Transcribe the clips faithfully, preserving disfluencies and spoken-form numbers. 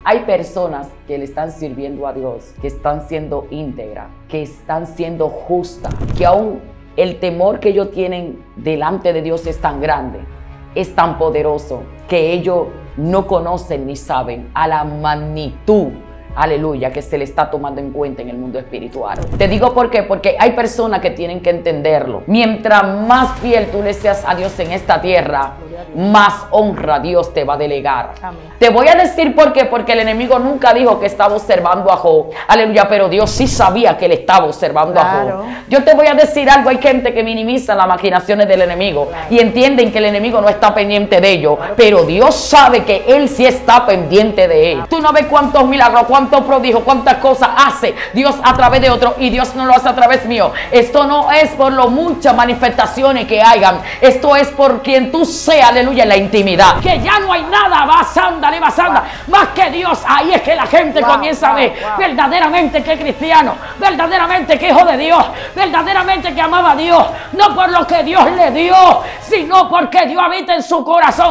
Hay personas que le están sirviendo a Dios, que están siendo íntegras, que están siendo justas, que aún el temor que ellos tienen delante de Dios es tan grande, es tan poderoso, que ellos no conocen ni saben a la magnitud, aleluya, que se le está tomando en cuenta en el mundo espiritual. Te digo por qué, porque hay personas que tienen que entenderlo. Mientras más fiel tú le seas a Dios en esta tierra, más honra Dios te va a delegar. Amén. Te voy a decir por qué, porque el enemigo nunca dijo que estaba observando a Job, aleluya, pero Dios sí sabía que él estaba observando claro. a Job. Yo te voy a decir algo, hay gente que minimiza las maquinaciones del enemigo claro. y entienden que el enemigo no está pendiente de ellos, claro. pero Dios sabe que él sí está pendiente de ellos. Claro. Tú no ves cuántos milagros, cuántos prodigios, cuántas cosas hace Dios a través de otros y Dios no lo hace a través mío. Esto no es por lo muchas manifestaciones que hagan, esto es por quien tú seas, aleluya, en la intimidad. Que ya no hay nada, vas ándale, vas anda, wow. más que Dios. Ahí es que la gente wow, comienza wow, a ver wow. verdaderamente que es cristiano, verdaderamente que es hijo de Dios, verdaderamente que amaba a Dios, no por lo que Dios le dio, sino porque Dios habita en su corazón.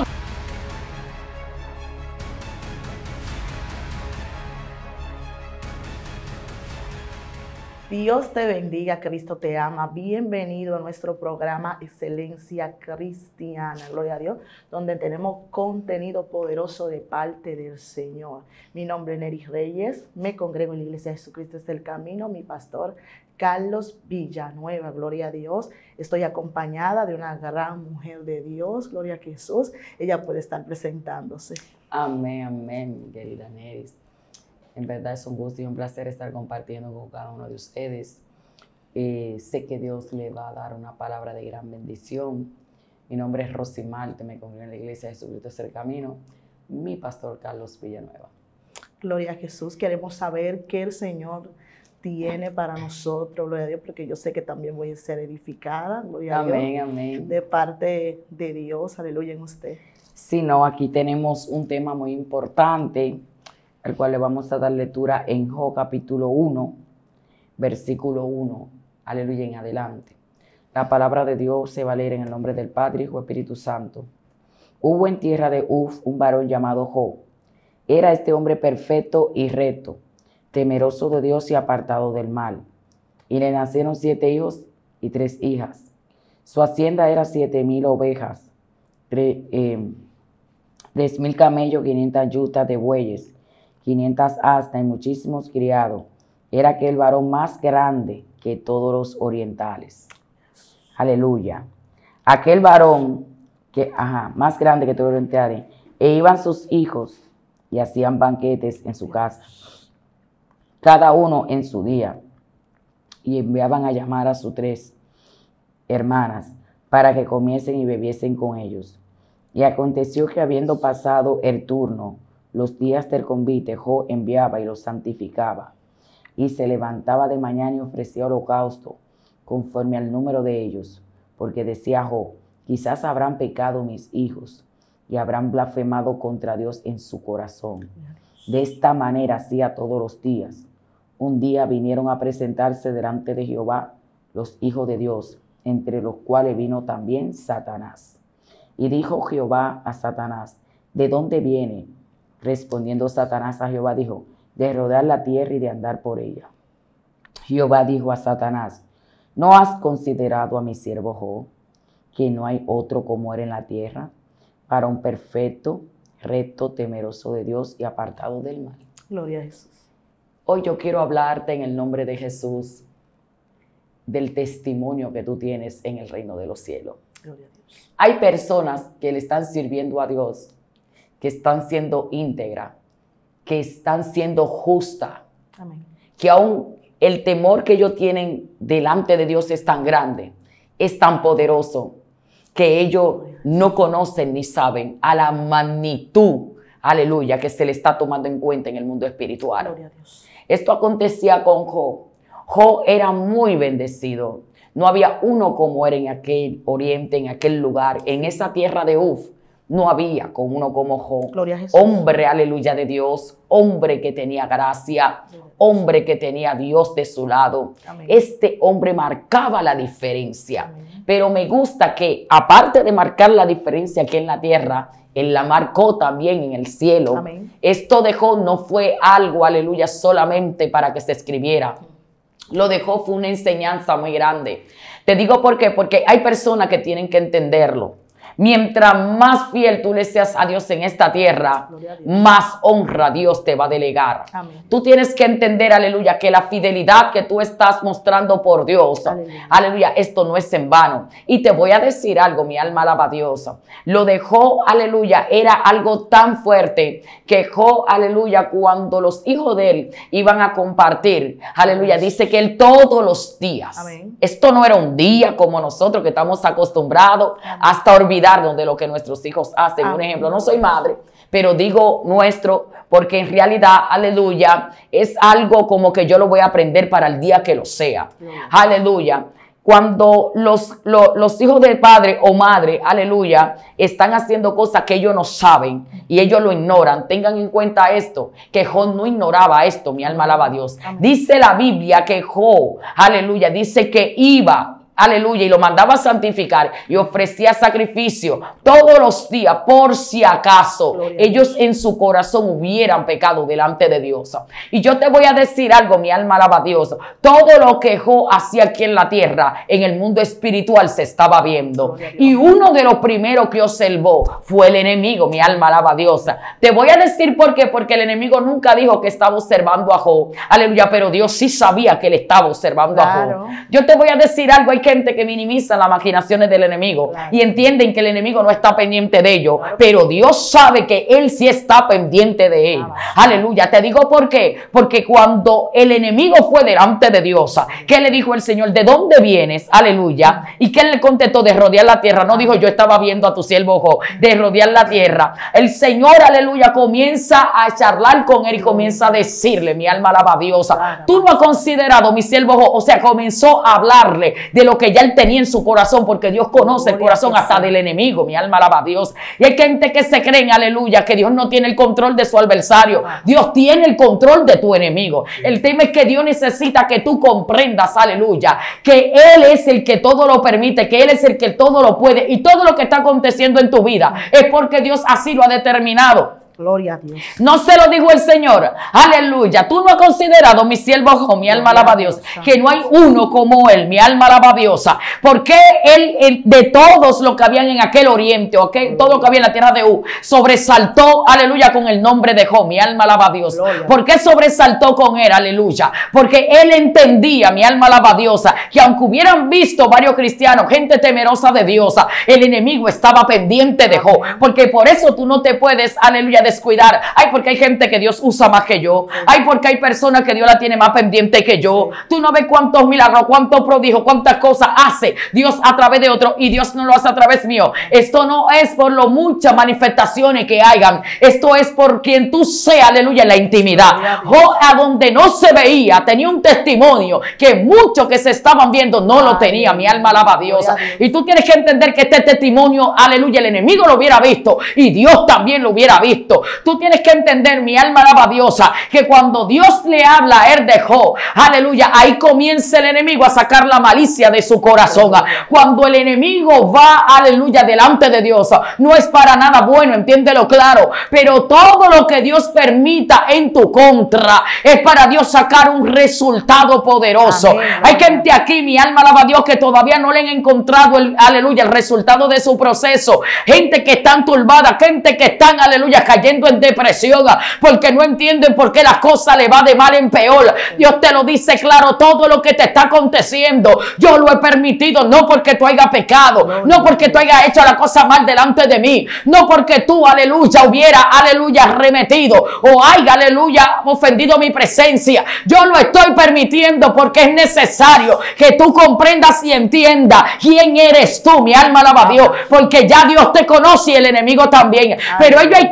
Dios te bendiga, Cristo te ama. Bienvenido a nuestro programa Excelencia Cristiana, gloria a Dios, donde tenemos contenido poderoso de parte del Señor. Mi nombre es Nery Reyes, me congrego en la Iglesia de Jesucristo es el Camino, mi pastor Carlos Villanueva, gloria a Dios. Estoy acompañada de una gran mujer de Dios, gloria a Jesús. Ella puede estar presentándose. Amén, amén, mi querida Nery. En verdad es un gusto y un placer estar compartiendo con cada uno de ustedes. Eh, sé que Dios le va a dar una palabra de gran bendición. Mi nombre es Rosy Malte, me congrego en la Iglesia de Jesucristo es el Camino. Mi pastor Carlos Villanueva. Gloria a Jesús. Queremos saber qué el Señor tiene para nosotros, gloria a Dios, porque yo sé que también voy a ser edificada, gloria amén, a Dios, amén. de parte de Dios, aleluya en usted. Sí, no, aquí tenemos un tema muy importante, al cual le vamos a dar lectura en Job capítulo uno, versículo uno, aleluya, en adelante. La palabra de Dios se va a leer en el nombre del Padre, Hijo y Espíritu Santo. Hubo en tierra de Uf un varón llamado Job. Era este hombre perfecto y recto, temeroso de Dios y apartado del mal. Y le nacieron siete hijos y tres hijas. Su hacienda era siete mil ovejas, tres, eh, tres mil camellos, quinientas yutas de bueyes, quinientas asnas y muchísimos criados. Era aquel varón más grande que todos los orientales. Aleluya. Aquel varón que, ajá, más grande que todos los orientales. E iban sus hijos y hacían banquetes en su casa, cada uno en su día. Y enviaban a llamar a sus tres hermanas para que comiesen y bebiesen con ellos. Y aconteció que habiendo pasado el turno, los días del convite, Job enviaba y los santificaba, y se levantaba de mañana y ofrecía holocausto, conforme al número de ellos, porque decía Job, quizás habrán pecado mis hijos, y habrán blasfemado contra Dios en su corazón. De esta manera hacía todos los días. Un día vinieron a presentarse delante de Jehová los hijos de Dios, entre los cuales vino también Satanás. Y dijo Jehová a Satanás, ¿de dónde viene? Respondiendo Satanás a Jehová dijo, de rodear la tierra y de andar por ella. Jehová dijo a Satanás, ¿no has considerado a mi siervo Job, que no hay otro como él en la tierra, para un perfecto, recto, temeroso de Dios y apartado del mal? Gloria a Jesús. Hoy yo quiero hablarte en el nombre de Jesús del testimonio que tú tienes en el reino de los cielos. Gloria a Dios. Hay personas que le están sirviendo a Dios, que están siendo íntegras, que están siendo justas, amén, que aún el temor que ellos tienen delante de Dios es tan grande, es tan poderoso, que ellos no conocen ni saben a la magnitud, aleluya, que se le está tomando en cuenta en el mundo espiritual. Gloria a Dios. Esto acontecía con Job. Job era muy bendecido. No había uno como él en aquel oriente, en aquel lugar, en esa tierra de Uf, No había con uno como Job. Gloria a Jesús. Hombre, aleluya, de Dios. Hombre que tenía gracia. Hombre que tenía a Dios de su lado. Amén. Este hombre marcaba la diferencia. Amén. Pero me gusta que, aparte de marcar la diferencia aquí en la tierra, Él la marcó también en el cielo. Amén. Esto dejó, no fue algo, aleluya, solamente para que se escribiera. Lo dejó, fue una enseñanza muy grande. Te digo por qué, porque hay personas que tienen que entenderlo. Mientras más fiel tú le seas a Dios en esta tierra, más honra Dios te va a delegar. Amén. Tú tienes que entender, aleluya, que la fidelidad que tú estás mostrando por Dios, aleluya. aleluya, esto no es en vano. Y te voy a decir algo, mi alma alaba a Dios. Lo dejó, aleluya, era algo tan fuerte que Job, aleluya, cuando los hijos de él iban a compartir, aleluya, dice que él todos los días, Amén. Esto no era un día como nosotros que estamos acostumbrados Amén. Hasta olvidar de lo que nuestros hijos hacen. Un ejemplo, no soy madre, pero digo nuestro, porque en realidad, aleluya, es algo como que yo lo voy a aprender para el día que lo sea. Aleluya. Cuando los, los, los hijos del padre o madre, aleluya, están haciendo cosas que ellos no saben y ellos lo ignoran, tengan en cuenta esto, que Job no ignoraba esto, mi alma alaba a Dios. Amén. Dice la Biblia que Job, aleluya, dice que iba, aleluya, y lo mandaba a santificar y ofrecía sacrificio todos los días por si acaso Gloria ellos en su corazón hubieran pecado delante de Dios. Y yo te voy a decir algo, mi alma alaba a Dios. Todo lo que Job hacía aquí en la tierra, en el mundo espiritual se estaba viendo. Y uno de los primeros que observó fue el enemigo, mi alma alaba a Dios. Te voy a decir por qué, porque el enemigo nunca dijo que estaba observando a Job. Aleluya, pero Dios sí sabía que él estaba observando claro. a Job. Yo te voy a decir algo, hay gente que minimiza las maquinaciones del enemigo claro. y entienden que el enemigo no está pendiente de ellos, claro. pero Dios sabe que él sí está pendiente de él. Claro. Aleluya, te digo por qué, porque cuando el enemigo fue delante de Dios, ¿qué le dijo el Señor? ¿De dónde vienes? Aleluya, y que él le contestó de rodear la tierra. No dijo yo estaba viendo a tu siervo Job, de rodear la tierra. El Señor, aleluya, comienza a charlar con él y comienza a decirle, mi alma alaba a Dios, claro. tú no has considerado mi siervo Job, o sea, comenzó a hablarle de lo que ya él tenía en su corazón, porque Dios conoce el corazón hasta del enemigo, mi alma alaba a Dios. Y hay gente que se creen, aleluya, que Dios no tiene el control de su adversario. Dios tiene el control de tu enemigo. El tema es que Dios necesita que tú comprendas, aleluya, que Él es el que todo lo permite, que Él es el que todo lo puede, y todo lo que está aconteciendo en tu vida es porque Dios así lo ha determinado. Gloria a Dios. No se lo dijo el Señor. Aleluya. Tú no has considerado, mi siervo Job, mi alma alaba a Dios, que no hay uno como él, mi alma alaba a Dios. Porque él, él de todos los que habían en aquel oriente, o okay, todo lo que había en la tierra de U, sobresaltó, aleluya, con el nombre de Job, mi alma alaba a Dios. ¿Por qué sobresaltó con él? Aleluya. Porque él entendía, mi alma alaba a Dios, que aunque hubieran visto varios cristianos, gente temerosa de Dios, el enemigo estaba pendiente de Job. Porque por eso tú no te puedes, aleluya, descuidar. Ay, porque hay gente que Dios usa más que yo. Ay, porque hay personas que Dios la tiene más pendiente que yo. Tú no ves cuántos milagros, cuántos prodigios, cuántas cosas hace Dios a través de otro y Dios no lo hace a través mío. Esto no es por lo muchas manifestaciones que hayan. Esto es por quien tú seas, aleluya, en la intimidad. O a donde no se veía, tenía un testimonio que muchos que se estaban viendo no lo tenía. Mi alma alaba a Dios. Y tú tienes que entender que este testimonio, aleluya, el enemigo lo hubiera visto y Dios también lo hubiera visto. Tú tienes que entender, mi alma alaba a Dios, que cuando Dios le habla a él de Job, aleluya, ahí comienza el enemigo a sacar la malicia de su corazón. Cuando el enemigo va, aleluya, delante de Dios, no es para nada bueno, entiéndelo claro, pero todo lo que Dios permita en tu contra es para Dios sacar un resultado poderoso. Amén. Hay gente aquí, mi alma alaba a Dios, que todavía no le han encontrado el, aleluya, el resultado de su proceso. Gente que están turbadas, gente que están, aleluya, cayendo en depresión porque no entienden por qué las cosas le va de mal en peor. Dios te lo dice claro, todo lo que te está aconteciendo yo lo he permitido, no porque tú hayas pecado, no porque tú hayas hecho la cosa mal delante de mí, no porque tú, aleluya, hubiera, aleluya, remetido o haya, aleluya, ofendido mi presencia. Yo lo estoy permitiendo porque es necesario que tú comprendas y entiendas quién eres tú, mi alma alaba a Dios, porque ya Dios te conoce y el enemigo también. Pero ellos hay gente que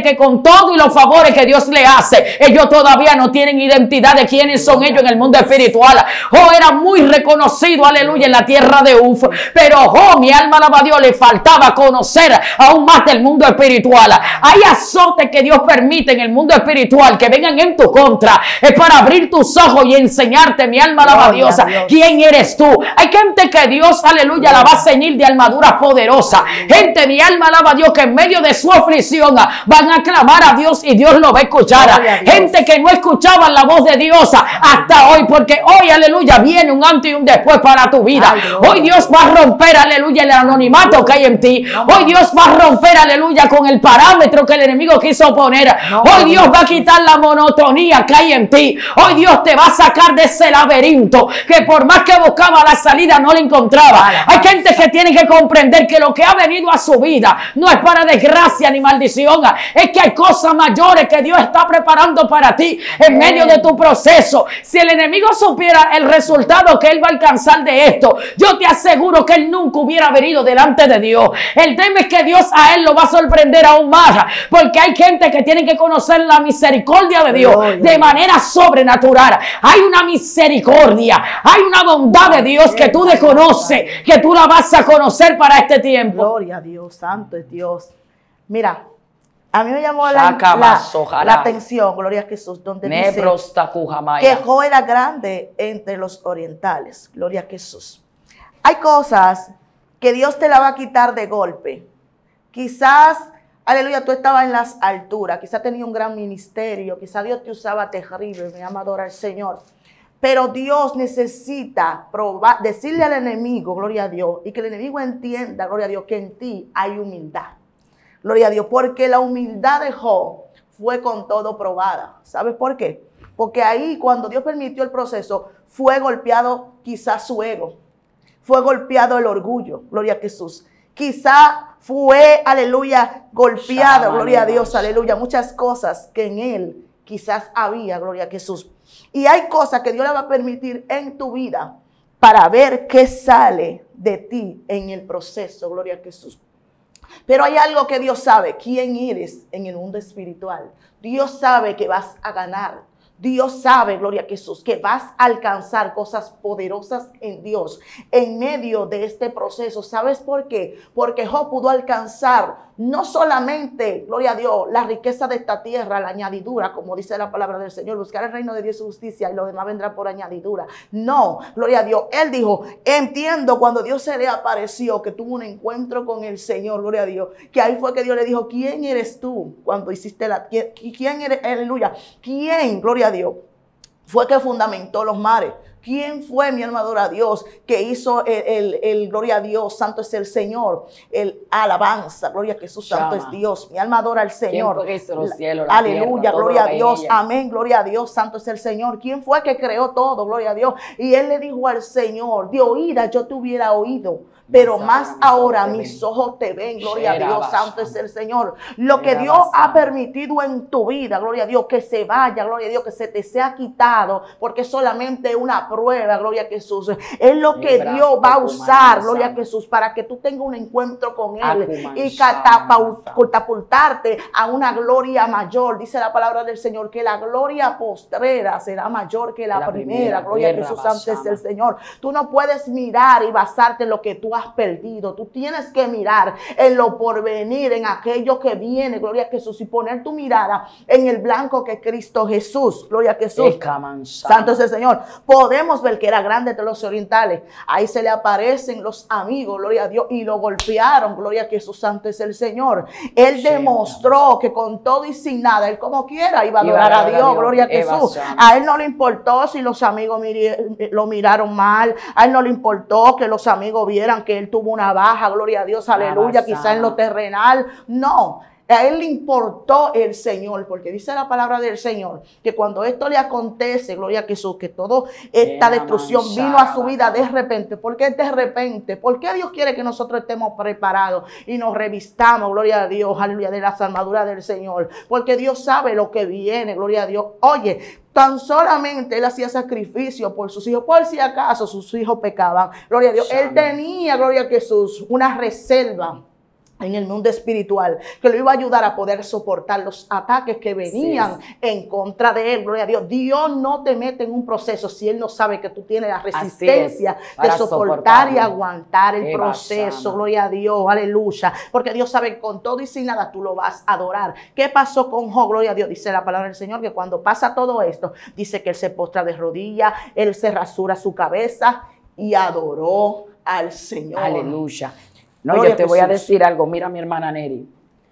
que con todo y los favores que Dios le hace, ellos todavía no tienen identidad de quiénes son ellos en el mundo espiritual. Job era muy reconocido, aleluya, en la tierra de Uf, pero Job, mi alma alaba a Dios, le faltaba conocer aún más del mundo espiritual. Hay azotes que Dios permite en el mundo espiritual que vengan en tu contra, es para abrir tus ojos y enseñarte, mi alma alaba a Dios, Dios, quién eres tú. Hay gente que Dios, aleluya, la va a ceñir de armadura poderosa. Gente, mi alma alaba a Dios, que en medio de su aflicción van a clamar a Dios y Dios lo va a escuchar. Gente que no escuchaban la voz de Dios hasta hoy, porque hoy, aleluya, viene un antes y un después para tu vida. Hoy Dios va a romper, aleluya, el anonimato que hay en ti. Hoy Dios va a romper, aleluya, con el parámetro que el enemigo quiso poner. Hoy Dios va a quitar la monotonía que hay en ti. Hoy Dios te va a sacar de ese laberinto que por más que buscaba la salida no la encontraba. Hay gente que tiene que comprender que lo que ha venido a su vida no es para desgracia ni maldición, es que hay cosas mayores que Dios está preparando para ti en medio de tu proceso. Si el enemigo supiera el resultado que él va a alcanzar de esto, yo te aseguro que él nunca hubiera venido delante de Dios. El tema es que Dios a él lo va a sorprender aún más, porque hay gente que tiene que conocer la misericordia de Dios de manera sobrenatural. Hay una misericordia, hay una bondad de Dios que tú desconoces, que tú la vas a conocer para este tiempo. Gloria a Dios, santo es Dios. Mira, a mí me llamó la, la, la atención, gloria a Jesús, donde dice que Job era grande entre los orientales. Gloria a Jesús. Hay cosas que Dios te la va a quitar de golpe. Quizás, aleluya, tú estabas en las alturas, quizás tenías un gran ministerio, quizás Dios te usaba terrible, me llama adorar al Señor. Pero Dios necesita probar, decirle al enemigo, gloria a Dios, y que el enemigo entienda, gloria a Dios, que en ti hay humildad. Gloria a Dios, porque la humildad de Job fue con todo probada. ¿Sabes por qué? Porque ahí cuando Dios permitió el proceso, fue golpeado quizás su ego, fue golpeado el orgullo, gloria a Jesús. Quizá fue, aleluya, golpeado, Shama, gloria a Dios, aleluya, muchas cosas que en él quizás había, gloria a Jesús. Y hay cosas que Dios le va a permitir en tu vida para ver qué sale de ti en el proceso, gloria a Jesús. Pero hay algo que Dios sabe, quién eres en el mundo espiritual. Dios sabe que vas a ganar. Dios sabe, gloria a Jesús, que vas a alcanzar cosas poderosas en Dios en medio de este proceso. ¿Sabes por qué? Porque Job pudo alcanzar no solamente, gloria a Dios, la riqueza de esta tierra, la añadidura, como dice la palabra del Señor, buscar el reino de Dios y su justicia y lo demás vendrá por añadidura. No, gloria a Dios. Él dijo, entiendo cuando Dios se le apareció, que tuvo un encuentro con el Señor, gloria a Dios, que ahí fue que Dios le dijo, ¿quién eres tú cuando hiciste la, quién eres, aleluya, quién, gloria a Dios, fue que fundamentó los mares? ¿Quién fue, mi alma adora a Dios, que hizo el, el, el gloria a Dios, santo es el Señor, el alabanza, gloria a Jesús, santo Llama. Es Dios, mi alma adora al Señor. ¿Quién fue que hizo los cielos, la aleluya, tierra, gloria a Dios, amén, gloria a Dios, santo es el Señor. ¿Quién fue que creó todo, gloria a Dios? Y él le dijo al Señor, de oídas yo te hubiera oído, pero más ahora mis ojos te ven, gloria a Dios, santo es el Señor. Lo que Dios ha permitido en tu vida, gloria a Dios, que se vaya, gloria a Dios, que se te sea quitado, porque solamente una prueba, gloria a Jesús, es lo que Dios va a usar, gloria a Jesús, para que tú tengas un encuentro con Él y catapultarte a una gloria mayor. Dice la palabra del Señor que la gloria postrera será mayor que la primera, gloria a Jesús, santo es el Señor. Tú no puedes mirar y basarte en lo que tú has perdido. Tú tienes que mirar en lo porvenir, en aquello que viene, gloria a Jesús, y poner tu mirada en el blanco que es Cristo Jesús, gloria a Jesús, santo es el Señor. Podemos ver que era grande de los orientales, ahí se le aparecen los amigos, gloria a Dios, y lo golpearon, gloria a Jesús, santo es el Señor. Él demostró que con todo y sin nada, él como quiera iba a adorar a Dios, gloria a Jesús. A él no le importó si los amigos lo miraron mal, a él no le importó que los amigos vieran que él tuvo una baja, gloria a Dios, aleluya, quizá en lo terrenal, no. A él le importó el Señor, porque dice la palabra del Señor, que cuando esto le acontece, gloria a Jesús, que toda esta destrucción vino a su vida de repente. ¿Por qué de repente? ¿Por qué Dios quiere que nosotros estemos preparados y nos revistamos, gloria a Dios, aleluya, de las armaduras del Señor? Porque Dios sabe lo que viene, gloria a Dios. Oye, tan solamente él hacía sacrificio por sus hijos, por si acaso sus hijos pecaban, gloria a Dios. Él tenía, gloria a Jesús, una reserva en el mundo espiritual, que lo iba a ayudar a poder soportar los ataques que venían sí. en contra de él. Gloria a Dios. Dios no te mete en un proceso si Él no sabe que tú tienes la resistencia de soportar y aguantar el proceso. Gloria a Dios, aleluya. Porque Dios sabe que con todo y sin nada tú lo vas a adorar. ¿Qué pasó con Job? Gloria a Dios. Dice la palabra del Señor que cuando pasa todo esto, dice que él se postra de rodillas, él se rasura su cabeza y adoró al Señor. Aleluya. No, Gloria yo te voy a decir algo. Mira, mi hermana Neri.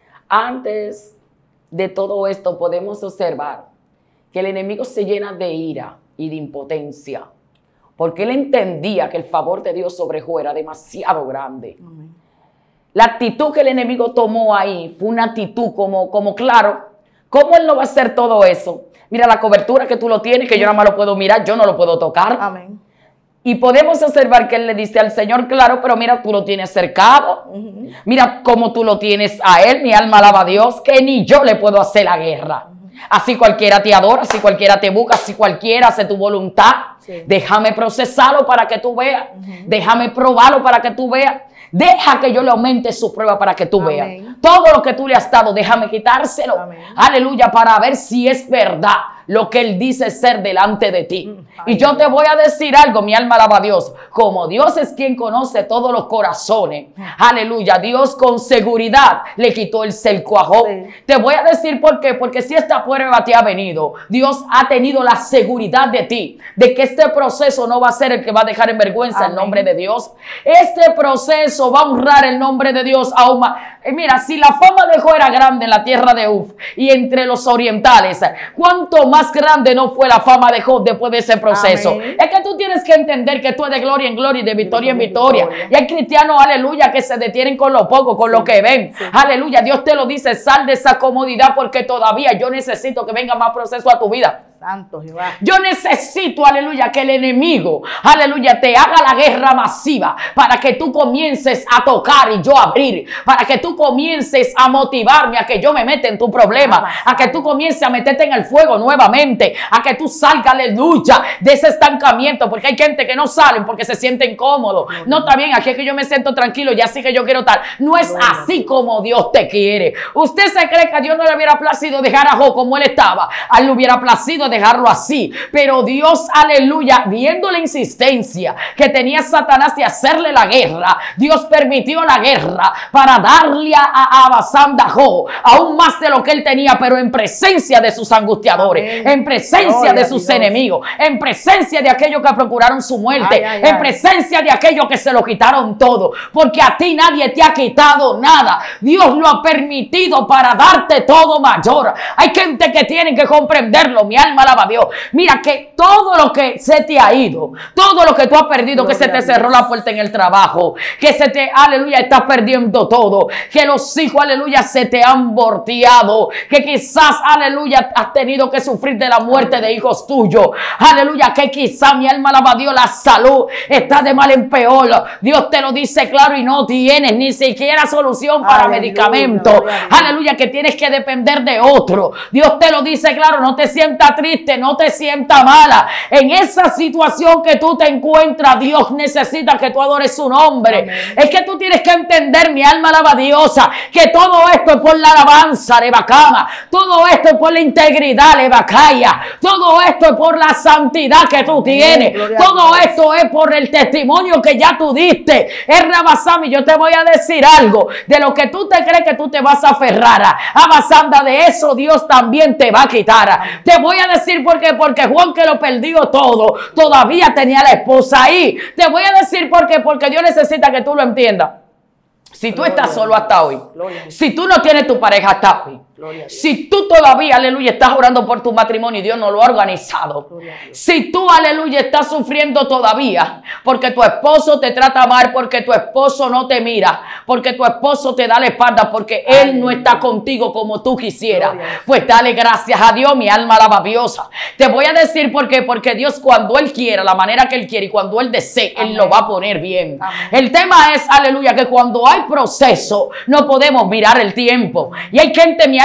Antes de todo esto podemos observar que el enemigo se llena de ira y de impotencia. Porque él entendía que el favor de Dios sobre Job era demasiado grande. Amén. La actitud que el enemigo tomó ahí fue una actitud como, como claro, ¿cómo él no va a hacer todo eso? Mira la cobertura que tú lo tienes, que yo nada más lo puedo mirar, yo no lo puedo tocar. Amén. Y podemos observar que él le dice al Señor, claro, pero mira, tú lo tienes cercado. Uh-huh. Mira cómo tú lo tienes a él. Mi alma alaba a Dios, que ni yo le puedo hacer la guerra. Uh-huh. Así cualquiera te adora, así cualquiera te busca, así cualquiera hace tu voluntad. Sí. Déjame procesarlo para que tú veas. Uh-huh. Déjame probarlo para que tú veas. Deja que yo le aumente su prueba para que tú Amén. Veas. Todo lo que tú le has dado, déjame quitárselo. Amén. Aleluya, para ver si es verdad lo que él dice ser delante de ti. Mm, y yo te voy a decir algo, mi alma alaba a Dios. Como Dios es quien conoce todos los corazones, mm. aleluya, Dios con seguridad le quitó el cerco a Job. Sí. Te voy a decir por qué. Porque si esta prueba te ha venido, Dios ha tenido la seguridad de ti, de que este proceso no va a ser el que va a dejar en vergüenza Amén. El nombre de Dios. Este proceso va a honrar el nombre de Dios aún más. Mira, si la fama de Job era grande en la tierra de Uf y entre los orientales, ¿cuánto más grande no fue la fama de Job después de ese proceso? Amén. Es que tú tienes que entender que tú eres de gloria en gloria y de victoria en victoria. victoria. Y hay cristianos, aleluya, que se detienen con lo poco, con sí, lo que ven. Sí. Aleluya, Dios te lo dice, sal de esa comodidad porque todavía yo necesito que venga más proceso a tu vida. Santo Jehová. Yo necesito, aleluya, que el enemigo, aleluya, te haga la guerra masiva para que tú comiences a tocar y yo abrir, para que tú comiences a motivarme a que yo me meta en tu problema, a que tú comiences a meterte en el fuego nuevamente, a que tú salgas, aleluya, de ese estancamiento, porque hay gente que no salen porque se sienten cómodos. No, está bien, aquí es que yo me siento tranquilo, ya sí que yo quiero estar. No es así como Dios te quiere. Usted se cree que a Dios no le hubiera placido dejar a Job como él estaba, a él le hubiera placido dejarlo así, pero Dios, aleluya, viendo la insistencia que tenía Satanás de hacerle la guerra, Dios permitió la guerra para darle a Abasam a Job aún más de lo que él tenía, pero en presencia de sus angustiadores, Amén. En presencia Gloria de sus enemigos, en presencia de aquellos que procuraron su muerte, ay, ay, en ay. presencia de aquellos que se lo quitaron todo, porque a ti nadie te ha quitado nada. Dios lo ha permitido para darte todo mayor. Hay gente que tiene que comprenderlo, mi alma alaba a Dios. Mira que todo lo que se te ha ido, todo lo que tú has perdido, Gloria que se te cerró la puerta en el trabajo, que se te, aleluya, estás perdiendo todo, que los hijos, aleluya, se te han volteado, que quizás, aleluya, has tenido que sufrir de la muerte de hijos tuyos, aleluya, que quizás, mi alma alaba a Dios, la salud está de mal en peor. Dios te lo dice claro y no tienes ni siquiera solución para aleluya, medicamentos, aleluya. aleluya, que tienes que depender de otro. Dios te lo dice claro, no te sientas triste, no te sientas mala. En esa situación que tú te encuentras, Dios necesita que tú adores su nombre. Amén. Es que tú tienes que entender, mi alma alaba a Dios, que todo esto es por la alabanza de Bacama, todo esto es por la integridad de Bacaya, todo esto es por la santidad que tú tienes, Gloria todo esto es por el testimonio que ya tú diste. Es Rabasami, yo te voy a decir algo, de lo que tú te crees que tú te vas a aferrar a Basanda, de eso Dios también te va a quitar. Te voy a decir por qué, porque Juan, que lo perdió todo, todavía tenía la esposa ahí. Te voy a decir por qué, porque Dios necesita que tú lo entiendas. Si tú estás solo hasta hoy, si tú no tienes tu pareja hasta hoy, si tú todavía, aleluya, estás orando por tu matrimonio y Dios no lo ha organizado, si tú, aleluya, estás sufriendo todavía porque tu esposo te trata mal, porque tu esposo no te mira, porque tu esposo te da la espalda, porque él no está contigo como tú quisieras, pues dale gracias a Dios, mi alma alaba a Dios. Te voy a decir por qué, porque Dios, cuando Él quiera, la manera que Él quiere y cuando Él desee, Él lo va a poner bien. Amén. El tema es, aleluya, que cuando hay proceso no podemos mirar el tiempo, y hay gente, mi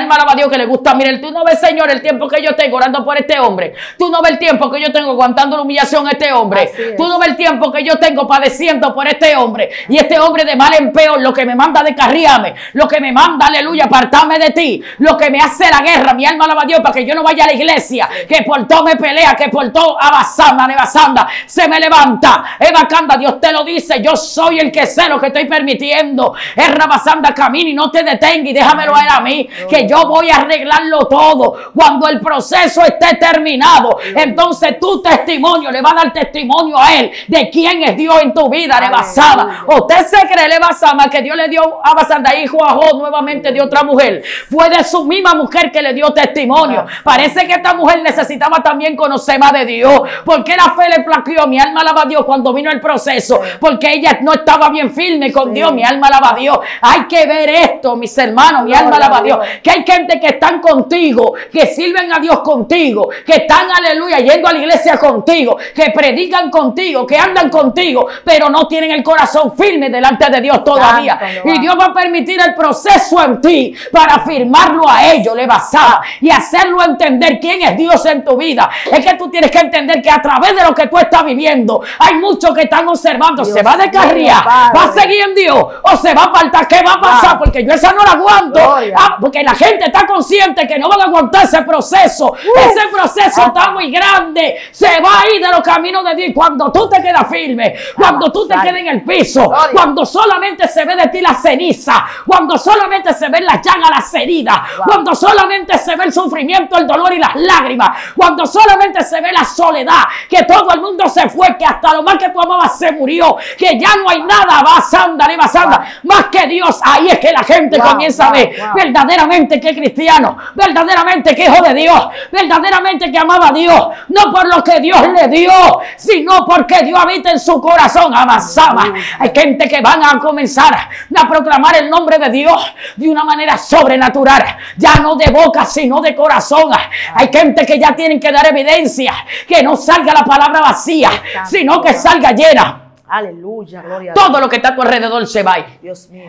alma alaba a Dios que le gusta. Mire, tú no ves, Señor, el tiempo que yo tengo orando por este hombre. Tú no ves el tiempo que yo tengo aguantando la humillación a este hombre. Tú no ves el tiempo que yo tengo padeciendo por este hombre. Y este hombre de mal en peor, lo que me manda descarriarme, lo que me manda, aleluya, apartarme de ti, lo que me hace la guerra, mi alma alaba a Dios para que yo no vaya a la iglesia, que por todo me pelea, que por todo abasanda, nevasanda, se me levanta. Evacanda, Dios te lo dice, yo soy el que sé lo que estoy permitiendo. Es rabasanda, camina y no te detenga y déjamelo a él a mí, que yo voy a arreglarlo todo. Cuando el proceso esté terminado, entonces tu testimonio le va a dar testimonio a él de quién es Dios en tu vida, Nevasada. Usted se cree, Nevasada, que Dios le dio a Basanda hijo a Job nuevamente de otra mujer. Fue de su misma mujer que le dio testimonio. Parece que esta mujer necesitaba también conocer más de Dios, porque la fe le flaqueó. Mi alma alaba a Dios cuando vino el proceso, porque ella no estaba bien firme con Dios. Mi alma alaba a Dios. Hay que ver esto, mis hermanos. Mi alma alaba a Dios, que hay gente que están contigo, que sirven a Dios contigo, que están, aleluya, yendo a la iglesia contigo, que predican contigo, que andan contigo, pero no tienen el corazón firme delante de Dios todavía. Y Dios va a permitir el proceso en ti para firmarlo a ellos, le basaba, y hacerlo entender quién es Dios en tu vida. Es que tú tienes que entender que a través de lo que tú estás viviendo, hay muchos que están observando. Dios, se va a descarriar, va a seguir en Dios, o se va a apartar. ¿Qué va a pasar? Porque yo esa no la aguanto. Ah, porque la gente está consciente que no van a aguantar ese proceso. Uh, ese proceso está muy grande. Se va a ir de los caminos de Dios. Cuando tú te quedas firme, cuando tú te quedas en el piso, Gloria. Cuando solamente se ve de ti la ceniza, cuando solamente se ven las llagas, las heridas, wow. Cuando solamente se ve el sufrimiento, el dolor y las lágrimas, cuando solamente se ve la soledad, que todo el mundo se fue, que hasta lo más que tú amabas se murió, que ya no hay nada, vas a andar y vas a andar, wow. Más que Dios. Ahí es que la gente wow, comienza wow, a ver wow. verdaderamente que es cristiano, verdaderamente que hijo de Dios, verdaderamente que amaba a Dios, no por lo que Dios le dio, sino porque Dios habita en su corazón. Amasaba. Hay gente que van a comenzar a proclamar el nombre de Dios de una manera sobrenatural, ya no de boca sino de corazón. Hay gente que ya tienen que dar evidencia, que no salga la palabra vacía, sino que salga llena. Aleluya, gloria a Todo Dios. lo que está a tu alrededor se va. Dios mío.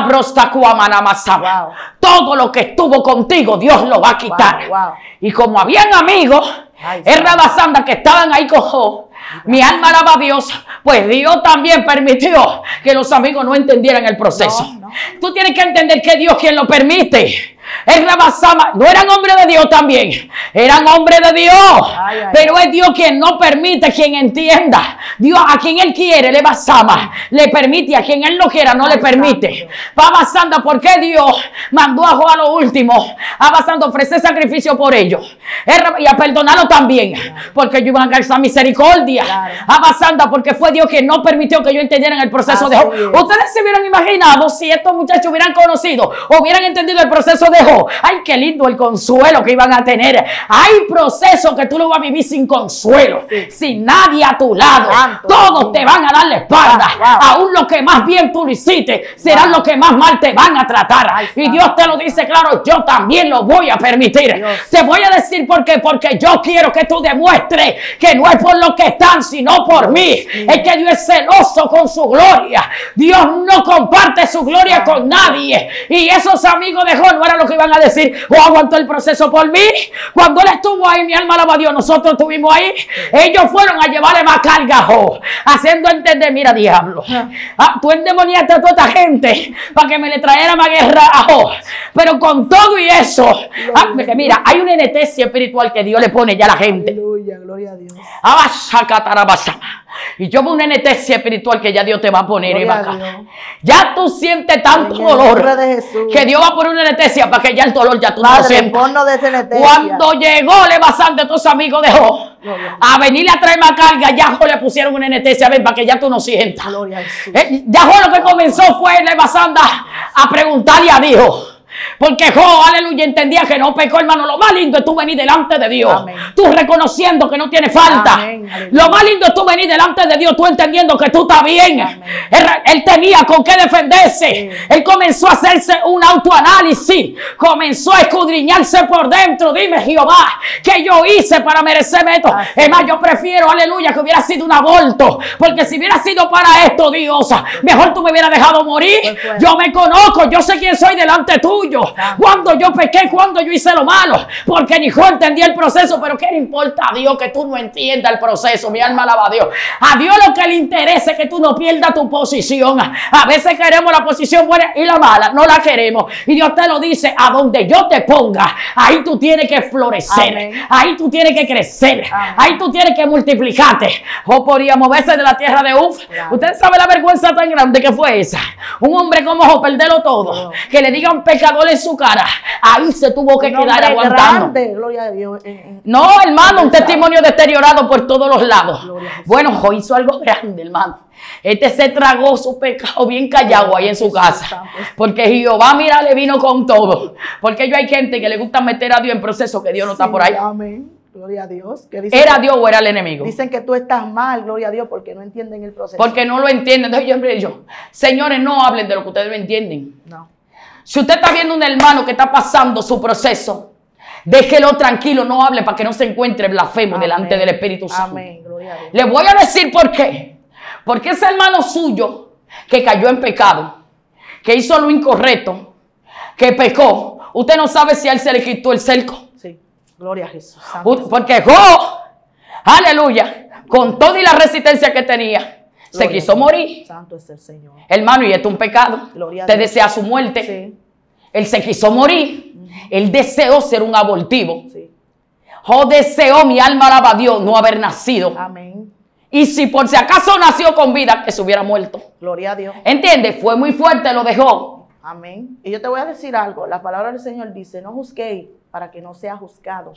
Wow. Todo lo que estuvo contigo, Dios lo va a quitar. Wow, wow. Y como habían amigos, era Basanda que estaban ahí con Job, mi alma alaba a Dios, pues Dios también permitió que los amigos no entendieran el proceso. No, no. Tú tienes que entender que Dios quien lo permite. El Rabasama, no eran hombres de Dios también, eran hombres de Dios, ay, ay, pero es Dios quien no permite, quien entienda. Dios a quien Él quiere, le basama, le permite, a quien Él no quiera, no ay, le permite. Va basando, porque Dios mandó a Job a lo último, a basando ofrecer sacrificio por ellos y a perdonarlo también, claro. Porque yo iba a alcanzar misericordia. Claro. A basando, porque fue Dios quien no permitió que yo entendiera en el proceso así de Job. Es. Ustedes se hubieran imaginado si estos muchachos hubieran conocido, hubieran entendido el proceso de Job. Ay, qué lindo el consuelo que iban a tener. Hay procesos que tú lo vas a vivir sin consuelo, sí. Sin nadie a tu lado. Santo, todos sí. Te van a dar la espalda. Wow, wow. Aún lo que más bien tú lo hiciste, serán wow. Los que más mal te van a tratar. Ay, y Dios te lo dice claro, yo también lo voy a permitir. Dios. Te voy a decir por qué, porque yo quiero que tú demuestres que no es por lo que están, sino por mí. Sí. Es que Dios es celoso con su gloria. Dios no comparte su gloria wow. Con nadie. Y esos amigos de Job no eran los que iban a decir, o oh, aguantó el proceso por mí. Cuando él estuvo ahí, mi alma alaba a Dios, nosotros estuvimos ahí. Ellos fueron a llevarle más carga a Job, haciendo entender, mira diablo, ah, tú endemoniaste a toda esta gente para que me le trajera más guerra a Job. Pero con todo y eso, ah, mira, hay una enetesia espiritual que Dios le pone ya a la gente. Aleluya, gloria a Dios. Y yo veo una enetesia espiritual que ya Dios te va a poner. Ya tú sientes tanto dolor que Dios va a poner una enetesia para que ya el dolor ya tú no lo sientas. Cuando llegó le basante a tus amigos de Job a venirle a traer más carga, ya Job le pusieron una enetesia, ven, para que ya tú no sientas. Eh, ya Job lo que comenzó fue le basanda a preguntarle a Dios. Porque Job, aleluya, entendía que no pecó, hermano. Lo más lindo es tú venir delante de Dios. Amén. Tú reconociendo que no tiene falta. Amén. Lo más lindo es tú venir delante de Dios, tú entendiendo que tú estás bien. Él, él tenía con qué defenderse. Sí. Él comenzó a hacerse un autoanálisis. Comenzó a escudriñarse por dentro. Dime, Jehová, ¿qué yo hice para merecerme esto? Así. Es más, yo prefiero, aleluya, que hubiera sido un aborto. Porque si hubiera sido para esto, Dios, mejor tú me hubieras dejado morir. Yo me conozco, yo sé quién soy delante tuyo. tuyo. Cuando yo pequé, cuando yo hice lo malo, porque ni yo entendí el proceso. Pero ¿qué le importa a Dios que tú no entiendas el proceso? Mi alma alaba a Dios. A Dios lo que le interesa es que tú no pierdas tu posición. A veces queremos la posición buena y la mala, no la queremos. Y Dios te lo dice: a donde yo te ponga, ahí tú tienes que florecer. Amén. Ahí tú tienes que crecer. Amén. Ahí tú tienes que multiplicarte. O podría moverse de la tierra de Uf. Claro. Usted sabe la vergüenza tan grande que fue esa. Un hombre como Job, perderlo todo. Claro. Que le digan pecador en su cara. Ahí se tuvo que un quedar aguantando. Grande, gloria a Dios. No, hermano, un testimonio deteriorado por todos los lados. Bueno, Job hizo algo grande, hermano. Este se tragó su pecado bien callado ahí en su casa. Porque Jehová, mira, le vino con todo. Porque yo hay gente que le gusta meter a Dios en procesos que Dios no está por ahí. Amén. Gloria a Dios. Que ¿Era que, Dios o era el enemigo? Dicen que tú estás mal, gloria a Dios, porque no entienden el proceso. Porque no lo entienden. Entonces yo siempre digo, señores, no hablen de lo que ustedes no entienden. No. Si usted está viendo un hermano que está pasando su proceso, déjelo tranquilo, no hable para que no se encuentre blasfemo. Amén. Delante del Espíritu Santo. Amén. Gloria a Dios. Le voy a decir por qué. Porque ese hermano suyo que cayó en pecado, que hizo lo incorrecto, que pecó, usted no sabe si a él se le quitó el cerco. Sí, gloria a Jesús. Santo porque Job, aleluya, con toda y la resistencia que tenía, gloria se quiso morir. Santo es el Señor. Hermano, y esto es un pecado. Gloria Te desea su muerte. Sí. Él se quiso morir. Uh-huh. Él deseó ser un abortivo. Sí. Job deseó, mi alma alaba a Dios, no haber nacido. Amén. Y si por si acaso nació con vida, que se hubiera muerto. Gloria a Dios. ¿Entiendes? Fue muy fuerte lo de Job. Amén. Y yo te voy a decir algo. La palabra del Señor dice: no juzguéis para que no sea juzgado.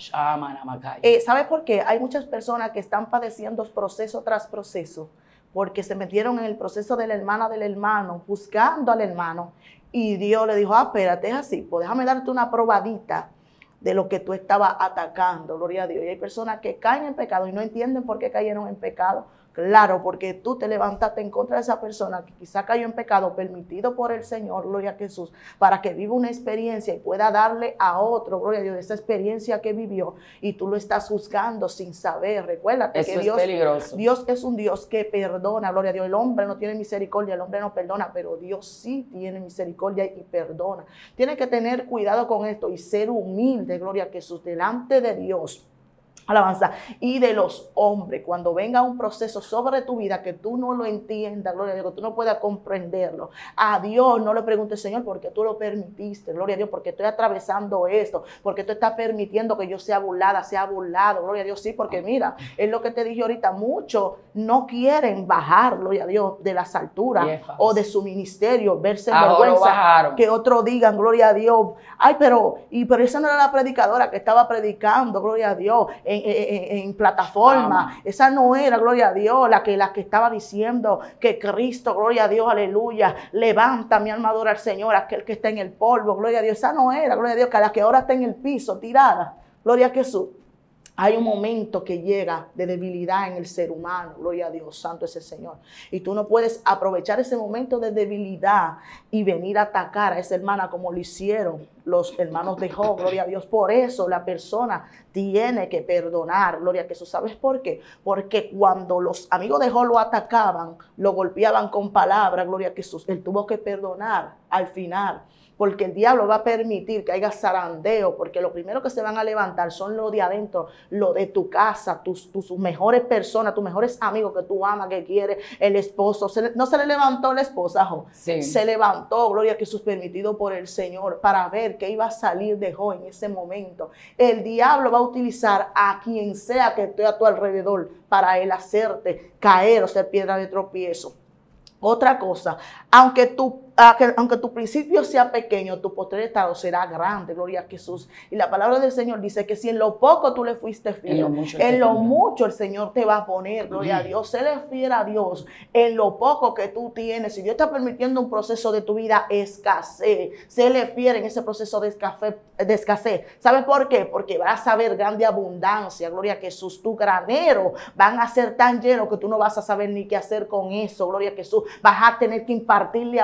Eh, ¿Sabes por qué? Hay muchas personas que están padeciendo proceso tras proceso porque se metieron en el proceso de la hermana del hermano, juzgando al hermano. Y Dios le dijo: ah, espérate, es así. Pues déjame darte una probadita de lo que tú estabas atacando, gloria a Dios. Y hay personas que caen en pecado y no entienden por qué cayeron en pecado. Claro, porque tú te levantaste en contra de esa persona que quizá cayó en pecado, permitido por el Señor, gloria a Jesús, para que viva una experiencia y pueda darle a otro, gloria a Dios, esa experiencia que vivió, y tú lo estás juzgando sin saber. Recuérdate Eso que Dios es, peligroso. Dios es un Dios que perdona, gloria a Dios. El hombre no tiene misericordia, el hombre no perdona, pero Dios sí tiene misericordia y perdona. Tienes que tener cuidado con esto y ser humilde, gloria a Jesús, delante de Dios. Alabanza. Y de los hombres, cuando venga un proceso sobre tu vida que tú no lo entiendas, gloria a Dios, que tú no puedas comprenderlo, a Dios no le preguntes: Señor, ¿por qué tú lo permitiste? Gloria a Dios, porque estoy atravesando esto, porque tú estás permitiendo que yo sea burlada, sea burlado, gloria a Dios. Sí, porque mira, es lo que te dije ahorita, muchos no quieren bajar, gloria a Dios, de las alturas Viejas. o de su ministerio, verse en vergüenza, que otros digan, gloria a Dios, ay, pero, y, pero esa no era la predicadora que estaba predicando, gloria a Dios, en En, en, en plataforma, ah. esa no era, gloria a Dios, la que, la que estaba diciendo que Cristo, gloria a Dios, aleluya, levanta mi alma, adora al Señor, aquel que está en el polvo, gloria a Dios. Esa no era, gloria a Dios, que la que ahora está en el piso, tirada, gloria a Jesús. Hay un momento que llega de debilidad en el ser humano, gloria a Dios, santo es el Señor. Y tú no puedes aprovechar ese momento de debilidad y venir a atacar a esa hermana como lo hicieron los hermanos de Job, gloria a Dios. Por eso la persona tiene que perdonar, gloria a Jesús. ¿Sabes por qué? Porque cuando los amigos de Job lo atacaban, lo golpeaban con palabras, gloria a Jesús, él tuvo que perdonar al final. Porque el diablo va a permitir que haya zarandeo, porque lo primero que se van a levantar son los de adentro, lo de tu casa, tus, tus mejores personas, tus mejores amigos que tú amas, que quieres, el esposo. Se le, no se le levantó la esposa, Job. Sí. Se levantó, gloria a Jesús, permitido por el Señor, para ver qué iba a salir de Job en ese momento. El diablo va a utilizar a quien sea que esté a tu alrededor para él hacerte caer o ser piedra de tropiezo. Otra cosa, aunque tu, aunque tu principio sea pequeño, tu posterior estado será grande, gloria a Jesús. Y la palabra del Señor dice que si en lo poco tú le fuiste fiel, en lo mucho, en lo mucho el Señor te va a poner, gloria a Dios. Séle fiel a Dios en lo poco que tú tienes. Si Dios está permitiendo un proceso de tu vida escasez, séle fiel en ese proceso de escasez. De escasez. ¿Sabes por qué? Porque vas a ver grande abundancia, gloria a Jesús. Tu granero van a ser tan llenos que tú no vas a saber ni qué hacer con eso, gloria a Jesús. Vas a tener que impartirle a otro de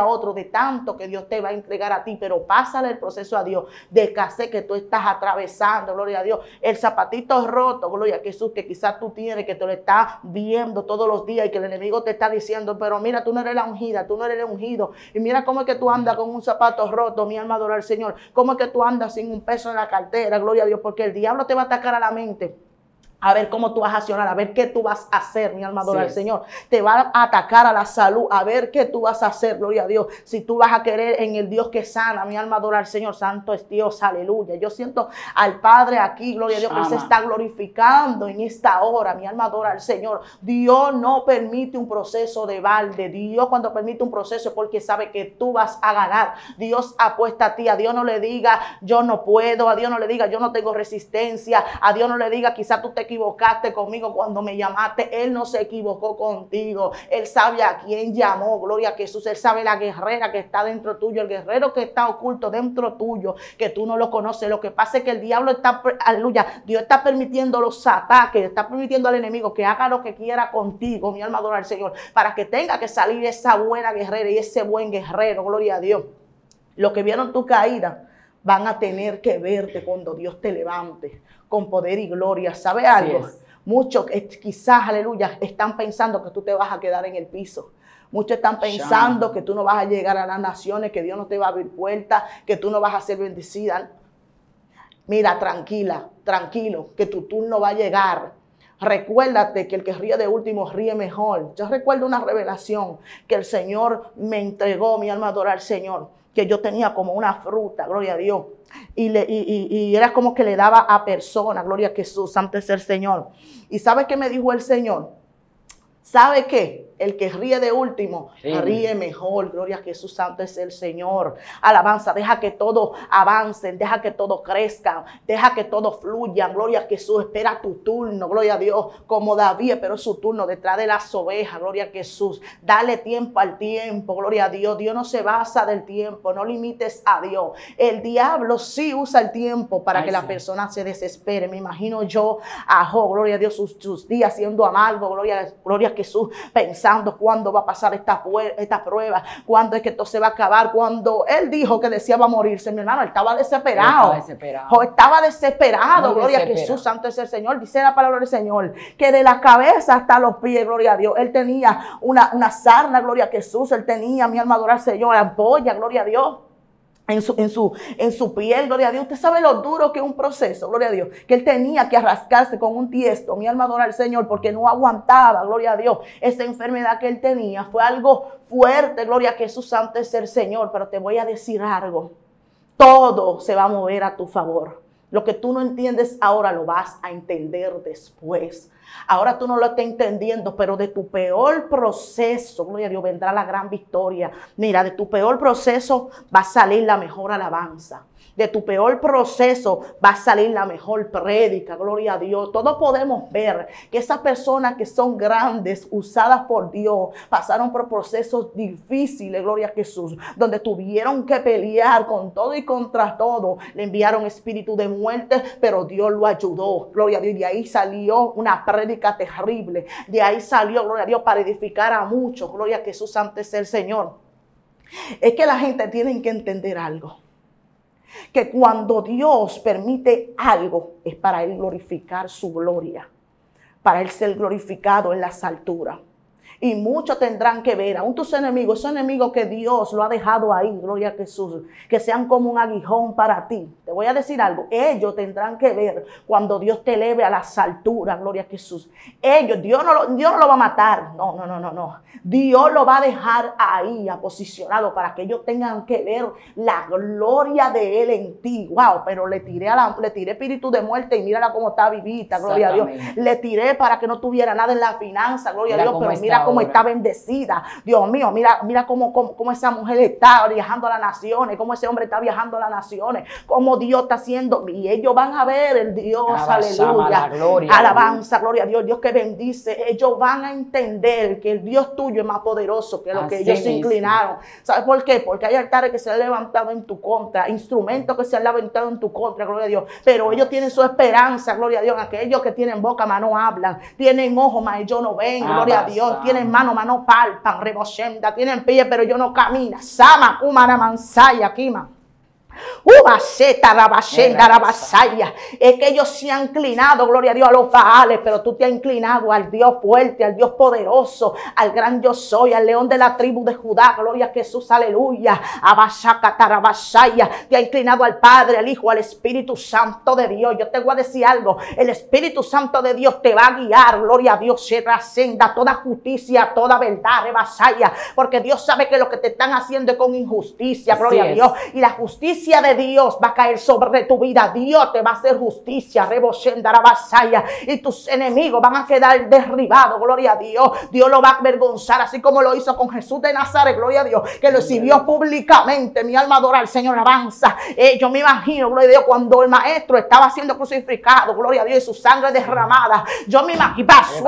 de tanto que Dios te va a entregar a ti, pero pásale el proceso a Dios de escasez que tú estás atravesando, gloria a Dios. El zapatito roto, gloria a Jesús, que quizás tú tienes, que te lo estás viendo todos los días y que el enemigo te está diciendo, pero mira, tú no eres la ungida, tú no eres el ungido. Y mira cómo es que tú andas con un zapato roto, mi alma adora al Señor. Cómo es que tú andas sin un peso en la cartera, gloria a Dios, porque el diablo te va a atacar a la mente. A ver cómo tú vas a accionar, a ver qué tú vas a hacer, mi alma adora al Señor. Te va a atacar a la salud, a ver qué tú vas a hacer, gloria a Dios. Si tú vas a querer en el Dios que sana, mi alma adora al Señor. Santo es Dios, aleluya. Yo siento al Padre aquí, gloria a Dios, que se está glorificando en esta hora. Mi alma adora al Señor. Dios no permite un proceso de balde. Dios cuando permite un proceso es porque sabe que tú vas a ganar. Dios apuesta a ti. A Dios no le diga, yo no puedo. A Dios no le diga, yo no tengo resistencia. A Dios no le diga, quizá tú te equivocaste conmigo cuando me llamaste. Él no se equivocó contigo. Él sabe a quién llamó, gloria a Jesús. Él sabe la guerrera que está dentro tuyo, el guerrero que está oculto dentro tuyo, que tú no lo conoces. Lo que pasa es que el diablo está, aleluya, Dios está permitiendo los ataques, está permitiendo al enemigo que haga lo que quiera contigo, mi alma adora al Señor, para que tenga que salir esa buena guerrera y ese buen guerrero, gloria a Dios. Los que vieron tu caída van a tener que verte cuando Dios te levante con poder y gloria. ¿Sabe algo? Muchos quizás, aleluya, están pensando que tú te vas a quedar en el piso. Muchos están pensando que tú no vas a llegar a las naciones, que Dios no te va a abrir puertas, que tú no vas a ser bendecida. Mira, tranquila, tranquilo, que tu turno va a llegar. Recuérdate que el que ríe de último ríe mejor. Yo recuerdo una revelación que el Señor me entregó, mi alma adora al Señor, que yo tenía como una fruta, gloria a Dios, y, le, y, y, y era como que le daba a personas, gloria a Jesús, santo es el Señor. ¿Y sabe qué me dijo el Señor? ¿Sabe qué? El que ríe de último, sí, ríe mejor. Gloria a Jesús, santo es el Señor. Alabanza, deja que todo avance, deja que todo crezca, deja que todo fluya. Gloria a Jesús, espera tu turno, gloria a Dios. Como David esperó su turno detrás de las ovejas, gloria a Jesús. Dale tiempo al tiempo, gloria a Dios. Dios no se basa del tiempo, no limites a Dios. El diablo sí usa el tiempo para Ay, que sí. la persona se desespere. Me imagino yo a Job, gloria a Dios, sus, sus días siendo amargo, gloria, gloria a Jesús, pensando cuándo va a pasar esta, esta prueba, cuándo es que esto se va a acabar. Cuando él dijo que deseaba morirse, mi hermano, él estaba desesperado. Él estaba desesperado. Estaba desesperado, Muy gloria a Jesús, santo es el Señor. Dice la palabra del Señor, que de la cabeza hasta los pies, gloria a Dios, él tenía una, una sarna, gloria a Jesús, él tenía, mi alma adora al Señor, ampolla, gloria a Dios. En su, en, su, en su piel, gloria a Dios. Usted sabe lo duro que es un proceso, gloria a Dios, que él tenía que arrascarse con un tiesto, mi alma adora al Señor, porque no aguantaba, gloria a Dios, esa enfermedad que él tenía. Fue algo fuerte, gloria a Jesús, santo es el Señor. Pero te voy a decir algo, todo se va a mover a tu favor. Lo que tú no entiendes ahora lo vas a entender después. Ahora tú no lo estás entendiendo, pero de tu peor proceso, gloria a Dios, vendrá la gran victoria. Mira, de tu peor proceso va a salir la mejor alabanza. De tu peor proceso va a salir la mejor prédica, gloria a Dios. Todos podemos ver que esas personas que son grandes, usadas por Dios, pasaron por procesos difíciles, gloria a Jesús, donde tuvieron que pelear con todo y contra todo. Le enviaron espíritu de muerte, pero Dios lo ayudó, gloria a Dios. De ahí salió una prédica terrible. De ahí salió, gloria a Dios, para edificar a muchos, gloria a Jesús, santo es el Señor. Es que la gente tiene que entender algo. Que cuando Dios permite algo es para Él glorificar su gloria, para Él ser glorificado en las alturas. Y muchos tendrán que ver, aún tus enemigos, esos enemigos que Dios lo ha dejado ahí, gloria a Jesús, que sean como un aguijón para ti. Te voy a decir algo, ellos tendrán que ver cuando Dios te eleve a las alturas, gloria a Jesús. Ellos, Dios no lo, Dios no lo va a matar, no, no, no, no, no. Dios lo va a dejar ahí, aposicionado, para que ellos tengan que ver la gloria de Él en ti. Wow, pero le tiré, a la, le tiré espíritu de muerte y mírala cómo está vivita, gloria a Dios. Le tiré para que no tuviera nada en la finanza, gloria mira a Dios, pero mira cómo está bendecida. Dios mío, mira, mira cómo, cómo, cómo esa mujer está viajando a las naciones, cómo ese hombre está viajando a las naciones, cómo Dios está haciendo, y ellos van a ver el Dios, Alabanza, aleluya, gloria, alabanza, gloria a Dios, Dios que bendice. Ellos van a entender que el Dios tuyo es más poderoso que lo Así que ellos mismo. se inclinaron. ¿Sabes por qué? Porque hay altares que se han levantado en tu contra, instrumentos que se han levantado en tu contra, gloria a Dios, pero ellos tienen su esperanza, gloria a Dios. Aquellos que tienen boca, mas no hablan, tienen ojos, mas ellos no ven, gloria a Dios, tienen tienen mano, mano palpan, reboshenda, tienen pie, pero yo no camino. Sama, kumara, mansaya, kima. Ubaseta, rabashenda, rabasaya. Es que ellos se han inclinado, gloria a Dios, a los baales, pero tú te has inclinado al Dios fuerte, al Dios poderoso, al gran yo soy, al león de la tribu de Judá, gloria a Jesús, aleluya. Abashakata, rabasaya. Te ha inclinado al Padre, al Hijo, al Espíritu Santo de Dios. Yo te voy a decir algo, el Espíritu Santo de Dios te va a guiar, gloria a Dios, se trascenda toda justicia, toda verdad, rebasaya, porque Dios sabe que lo que te están haciendo es con injusticia, gloria a Dios, y la justicia de Dios va a caer sobre tu vida. Dios te va a hacer justicia, y tus enemigos van a quedar derribados, gloria a Dios. Dios lo va a avergonzar, así como lo hizo con Jesús de Nazaret, gloria a Dios, que lo exhibió públicamente. Mi alma adora al Señor, avanza. Eh, yo me imagino, gloria a Dios, cuando el maestro estaba siendo crucificado, gloria a Dios, y su sangre derramada, yo me imagino,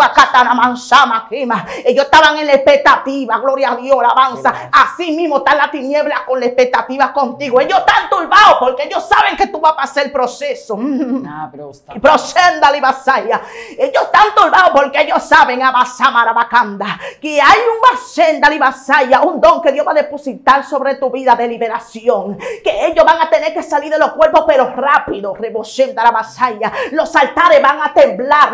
ellos estaban en la expectativa, gloria a Dios, alabanza. Así mismo está la tiniebla con la expectativa contigo. Ellos están turbados porque ellos saben que tú vas a pasar el proceso. Ah, pero está. Ellos están turbados porque ellos saben que hay un basenda libasaya, un don que Dios va a depositar sobre tu vida de liberación. Que ellos van a tener que salir de los cuerpos, pero rápido. Los altares van a temblar,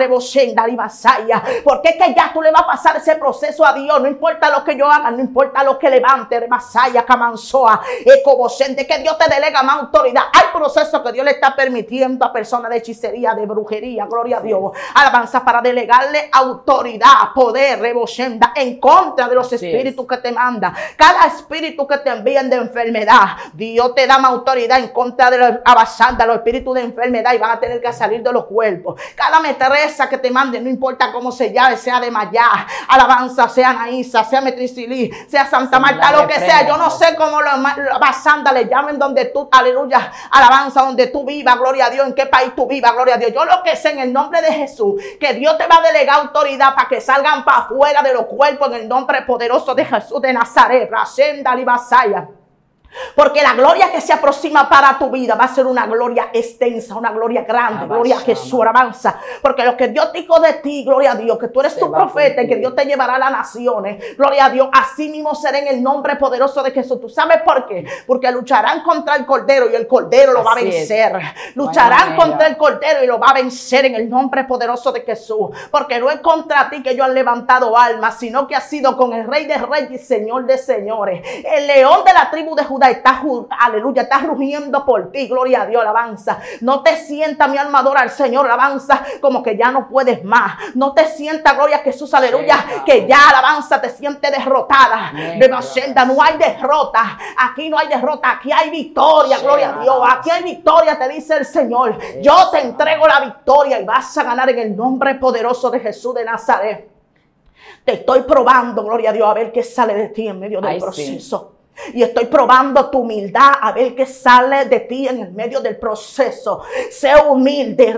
porque es que ya tú le vas a pasar ese proceso a Dios. No importa lo que yo haga, no importa lo que levante, rebasaya, camanzoa, ecobocente, que Dios te delega más autoridad. Hay procesos que Dios le está permitiendo a personas de hechicería, de brujería, gloria a Dios, alabanza, para delegarle autoridad, poder, reboshenda, en contra de los espíritus que te manda. Cada espíritu que te envíen de enfermedad, Dios te da más autoridad en contra de los abasanda, los espíritus de enfermedad, y van a tener que salir de los cuerpos. Cada metresa que te mande, no importa cómo se llame, sea de Mayá, alabanza, sea Anaísa, sea Metrisili, sea Santa Marta, lo que sea, yo no sé cómo los abasanda le llamen donde tú, aleluya, alabanza, donde tú vivas, gloria a Dios, en qué país tú vivas, gloria a Dios. Yo lo que sé en el nombre de Jesús, que Dios te va a delegar autoridad para que salgan para afuera de los cuerpos en el nombre poderoso de Jesús de Nazaret, Rasenda Libasaya. Porque la gloria que se aproxima para tu vida va a ser una gloria extensa, una gloria grande, gloria a Jesús, alabanza. Porque lo que Dios dijo de ti, gloria a Dios, que tú eres tu profeta y que Dios te llevará a las naciones, gloria a Dios, así mismo será en el nombre poderoso de Jesús. ¿Tú sabes por qué? Porque lucharán contra el Cordero y el Cordero lo va a vencer. Lucharán contra el Cordero y lo va a vencer en el nombre poderoso de Jesús. Porque no es contra ti que ellos han levantado almas, sino que ha sido con el Rey de Reyes y Señor de Señores, el león de la tribu de Judá. Está, aleluya, está rugiendo por ti, gloria a Dios, alabanza. No te sientas, mi alma adora al Señor, alabanza, como que ya no puedes más. No te sientas, gloria a Jesús, aleluya, sí, que ya, alabanza, te sientes derrotada. Demasiada, no hay derrota, aquí no hay derrota, aquí hay victoria, sí, gloria a Dios, aquí hay victoria, te dice el Señor. Yo te entrego la victoria y vas a ganar en el nombre poderoso de Jesús de Nazaret. Te estoy probando, gloria a Dios, a ver qué sale de ti en medio del Ay, proceso. Sí. Y estoy probando tu humildad a ver qué sale de ti en el medio del proceso. Sé humilde,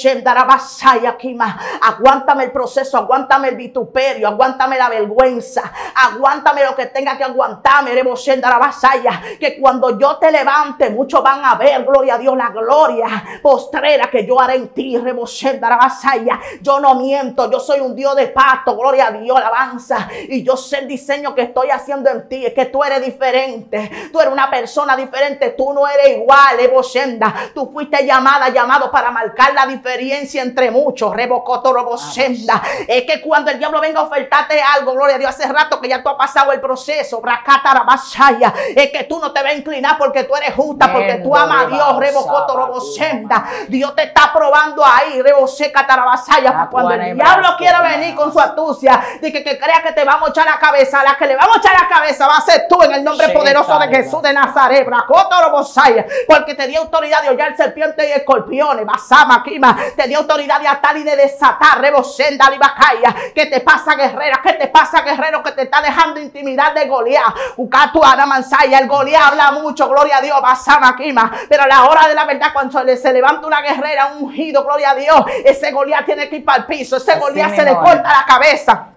aguántame el proceso, aguántame el vituperio, aguántame la vergüenza, aguántame lo que tenga que aguantarme, que cuando yo te levante muchos van a ver, gloria a Dios, la gloria postrera que yo haré en ti. Yo no miento, yo soy un Dios de pacto, gloria a Dios, alabanza, y yo sé el diseño que estoy haciendo en ti, es que tú eres diferente. Tú eres una persona diferente, tú no eres igual, Eboshenda. Tú fuiste llamada, llamado para marcar la diferencia entre muchos, Rebocoto, Roboshenda. Es que cuando el diablo venga a ofertarte algo, gloria a Dios, hace rato que ya tú has pasado el proceso, Bracata, Rabashaya, es que tú no te vas a inclinar porque tú eres justa, porque tú amas a Dios, Rebocoto, Roboshenda. Dios te está probando ahí, Reboseca, Tarabashaya, cuando el diablo quiera venir con su astucia, de que, que crea que te vamos a echar la cabeza, la que le vamos a echar la cabeza va a ser tú en el nombre poderoso de Jesús de Nazaret, porque te dio autoridad de hollar serpientes y escorpiones, Basama, Kima, te dio autoridad de atar y de desatar, Rebosenda, Libacaya. ¿Qué te pasa, guerrera? ¿Qué te pasa, guerrero, que te está dejando intimidad de Goliat? Ucatu, Ana Mansaya, el Goliat habla mucho, gloria a Dios, Basama, Kima, pero a la hora de la verdad, cuando se levanta una guerrera, un ungido, gloria a Dios, ese Goliat tiene que ir para el piso, ese Goliat se le corta la cabeza.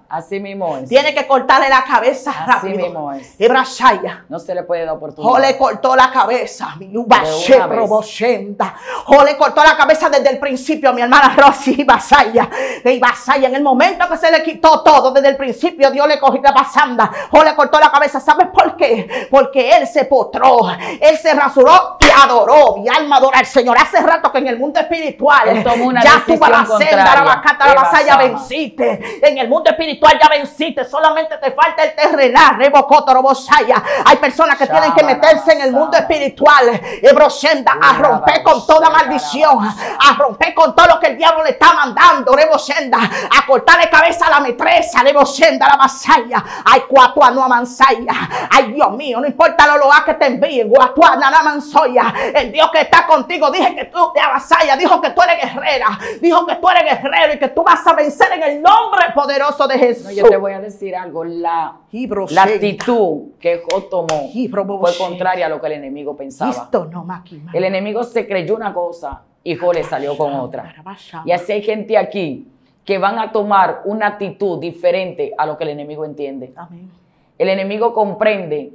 Así mismo es. Tiene que cortarle la cabeza Así rápido. mismo es. Ebrashaya. No se le puede dar oportunidad. Jo le cortó la cabeza, mi De Ubashe una vez. Proboshenda. Jo le cortó la cabeza desde el principio, mi hermana Rosy Basaya. Y Basaya, en el momento que se le quitó todo, desde el principio, Dios le cogió la pasanda. Jo le cortó la cabeza. ¿Sabes por qué? Porque él se postró, él se rasuró y adoró. Mi alma adora al Señor. Hace rato que en el mundo espiritual Él tomó una ya tú decisión la senda, la contraria. bacata, la vasalla, Ebasama. venciste. En el mundo espiritual ya venciste. Solamente te falta el terrenal. Rebocoto, Robosaya. Hay personas que tienen que meterse en el mundo espiritual. Ebroshenda, a romper con toda maldición, a romper con todo lo que el diablo le está mandando. Reboshenda, a cortarle cabeza a la metresa. Reboshenda, la vasalla. Ay, cuatua no amansaya. Ay, Dios mío, no importa lo loa que te envíen. Guatuana no mansoya. El Dios que está contigo, dije que tú te avasalla. Dijo que tú eres guerrera. Dijo que tú eres guerrero y que tú vas a vencer en el nombre poderoso de Jesús. No, yo te voy a decir algo. La, la actitud que Job tomó fue contraria a lo que el enemigo pensaba. El enemigo se creyó una cosa y Job le salió con otra. Y así hay gente aquí que van a tomar una actitud diferente a lo que el enemigo entiende. Amén. El enemigo comprende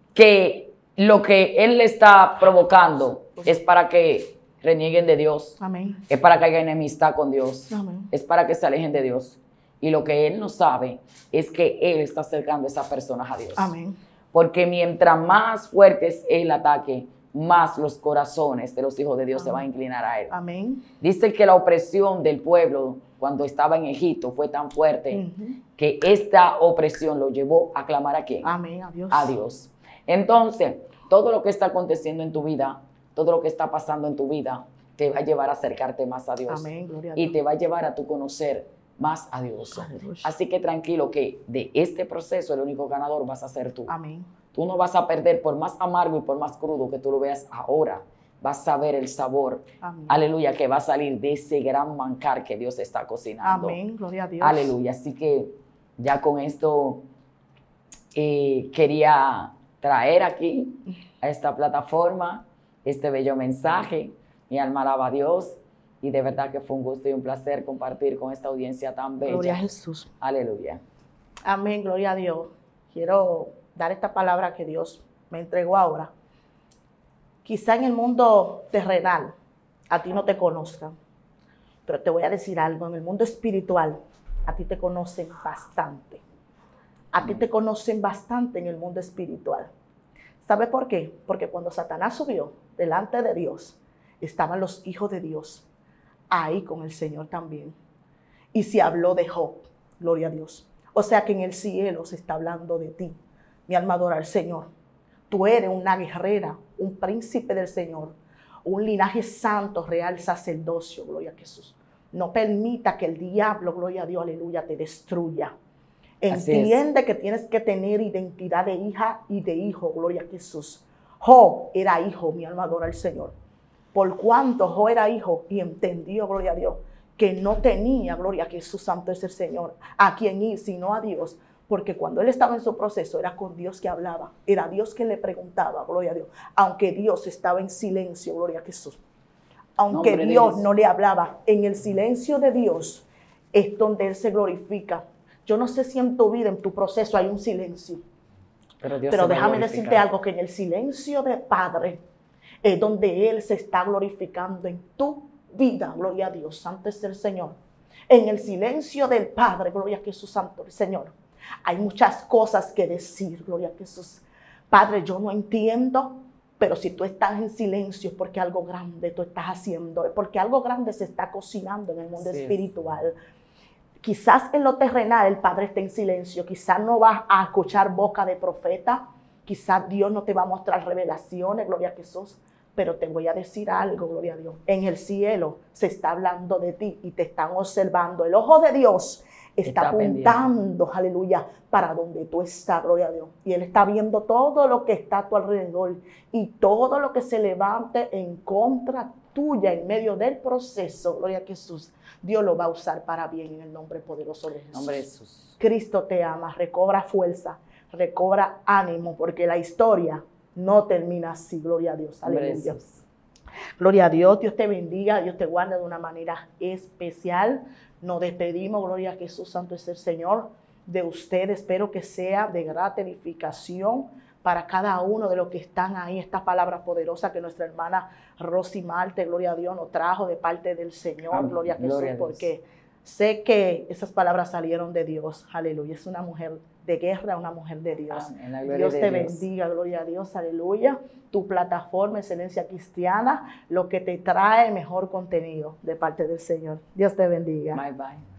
que lo que él le está provocando es para que renieguen de Dios. Amén. Es para que haya enemistad con Dios. Amén. Es para que se alejen de Dios. Y lo que él no sabe es que él está acercando a esas personas a Dios. Amén. Porque mientras más fuerte es el ataque, más los corazones de los hijos de Dios Amén. se van a inclinar a él. Amén. Dice que la opresión del pueblo cuando estaba en Egipto fue tan fuerte Uh-huh. que esta opresión lo llevó a clamar a quién? Amén. A Dios. A Dios. Entonces, todo lo que está aconteciendo en tu vida, todo lo que está pasando en tu vida, te va a llevar a acercarte más a Dios. Amén. Gloria a Y Dios. te va a llevar a tu conocer más a Dios. Aleluya. Así que tranquilo que de este proceso el único ganador vas a ser tú. Amén. Tú no vas a perder por más amargo y por más crudo que tú lo veas ahora. Vas a ver el sabor, Amén. aleluya, que va a salir de ese gran manjar que Dios está cocinando. Amén. Gloria a Dios. Aleluya. Así que ya con esto eh, quería traer aquí a esta plataforma este bello mensaje. Mi alma alaba a Dios y de verdad que fue un gusto y un placer compartir con esta audiencia tan bella. Gloria a Jesús. Aleluya. Amén. Gloria a Dios. Quiero dar esta palabra que Dios me entregó ahora. Quizá en el mundo terrenal a ti no te conozcan, pero te voy a decir algo. En el mundo espiritual a ti te conocen bastante. A ti te conocen bastante en el mundo espiritual. ¿Sabe por qué? Porque cuando Satanás subió delante de Dios, estaban los hijos de Dios ahí con el Señor también. Y se habló de Job, gloria a Dios. O sea que en el cielo se está hablando de ti. Mi alma adora al Señor. Tú eres una guerrera, un príncipe del Señor, un linaje santo, real sacerdocio, gloria a Jesús. No permita que el diablo, gloria a Dios, aleluya, te destruya. Entiende que tienes que tener identidad de hija y de hijo, gloria a Jesús. Job era hijo, mi alma adora al Señor. Por cuanto Job era hijo y entendió, gloria a Dios, que no tenía, gloria a Jesús, santo es el Señor, a quien ir, sino a Dios. Porque cuando él estaba en su proceso, era con Dios que hablaba. Era Dios que le preguntaba, gloria a Dios. Aunque Dios estaba en silencio, gloria a Jesús. Aunque Nombre de Dios Jesús. no le hablaba, en el silencio de Dios es donde Él se glorifica. Yo no sé si en tu vida, en tu proceso, hay un silencio. Pero, Dios Pero se va a déjame glorificar. decirte algo, que en el silencio del Padre es donde Él se está glorificando en tu vida, gloria a Dios, santo es el Señor. En el silencio del Padre, gloria a Jesús, santo el Señor. Hay muchas cosas que decir, gloria a Jesús. Padre, yo no entiendo, pero si tú estás en silencio es porque algo grande tú estás haciendo, es porque algo grande se está cocinando en el mundo Sí. espiritual. Quizás en lo terrenal el Padre está en silencio, quizás no vas a escuchar boca de profeta, quizás Dios no te va a mostrar revelaciones, gloria a Jesús, pero te voy a decir algo, gloria a Dios. En el cielo se está hablando de ti y te están observando. El ojo de Dios está, Está apuntando, aleluya, para donde tú estás, gloria a Dios. Y Él está viendo todo lo que está a tu alrededor y todo lo que se levante en contra tuya en medio del proceso, gloria a Jesús. Dios lo va a usar para bien en el nombre poderoso de Jesús. Nombre de Jesús. Cristo te ama, recobra fuerza, recobra ánimo, porque la historia no termina así, gloria a Dios, Nombre de aleluya. Jesús. Gloria a Dios, Dios te bendiga, Dios te guarde de una manera especial. Nos despedimos, gloria a Jesús, santo es el Señor. de ustedes. Espero que sea de grata edificación para cada uno de los que están ahí. Estas palabras poderosas que nuestra hermana Rosy Marte, gloria a Dios, nos trajo de parte del Señor. Amén. Gloria a Jesús, gloria a porque sé que esas palabras salieron de Dios. Aleluya. Es una mujer de guerra, una mujer de Dios. Amén. Dios te Dios. bendiga, gloria a Dios, aleluya. Tu plataforma Excelencia Cristiana, lo que te trae mejor contenido de parte del Señor. Dios te bendiga. Bye, bye.